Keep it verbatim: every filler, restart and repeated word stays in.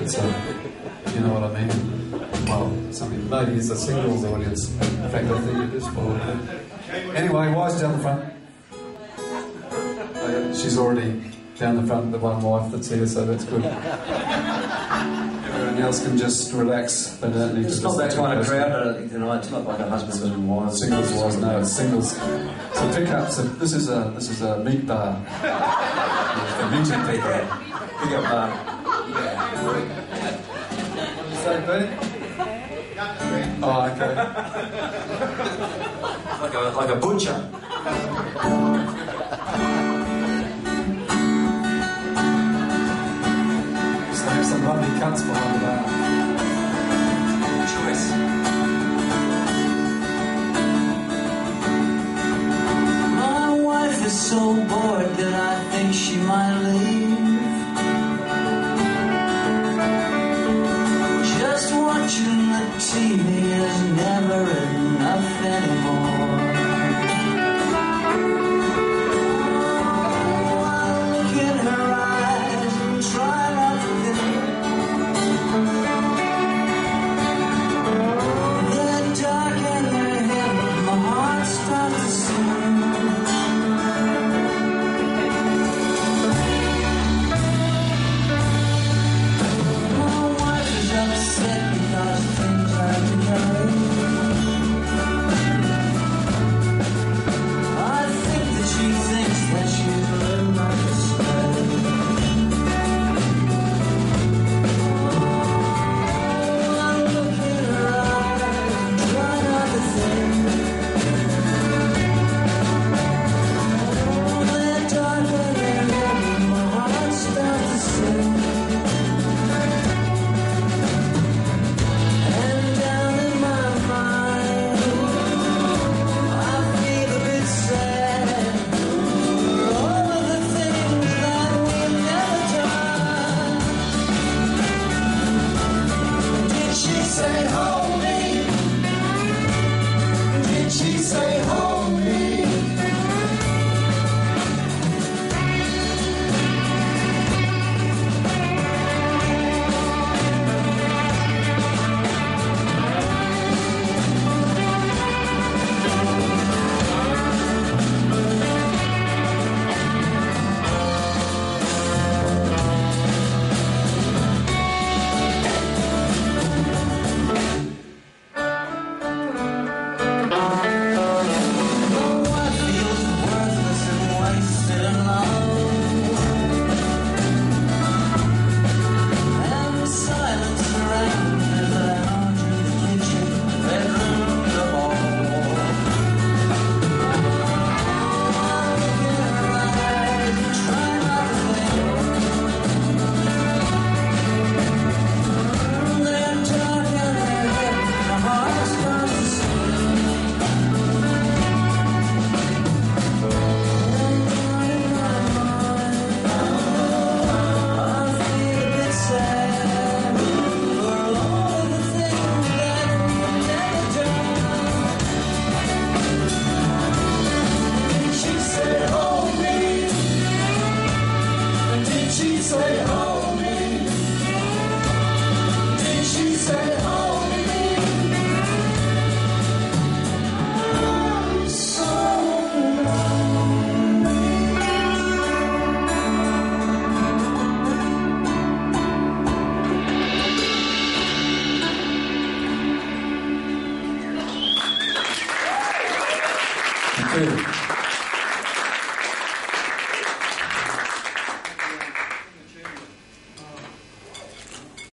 It's a, you know what I mean? Well, something, maybe it's a singles audience. In fact, I think it is probably. Anyway, why's down the front? Oh, yeah, she's already down the front, the one wife that's here, so that's good. Everyone else can just relax. They don't need it's to. It's not that kind of crowd, I don't think, tonight. It's not like a husbands and wives. Singles wise, no, it's singles. So pick up. So this is a this is a meat bar. The music people. Pick up bar. What did you say, Ben? Oh, okay. Like a like a butcher. There's some lovely cuts behind the bar. Choice. My wife is so bored that I think she might leave. Just watching the T V is never enough anymore. Oh, I look in her eyes and try not to think. They're dark and they're heavy, my heart starts to sing. My wife is upset because things are together. I think that she thinks that she's living like a slave. Oh, I look in her eyes and try not to think. Oh, they're dark and they're heavy, my heart starts to sing. And down in my mind, I feel a bit sad for all of the things that we've never done. Did she say hold me? Did she say hold me? Oh, I feel worthless and wasted in love. And the silence around the lounge in the kitchen, bedroom, the hall. I look in her eyes and try not to think. They're dark and they're heavy, my heart starts to swim. And down in my mind, I feel a bit sad for all of the things that we've never done. Did she say hold me? Did she say hold me? Did she say hold me? I'm so lonely. Thank you.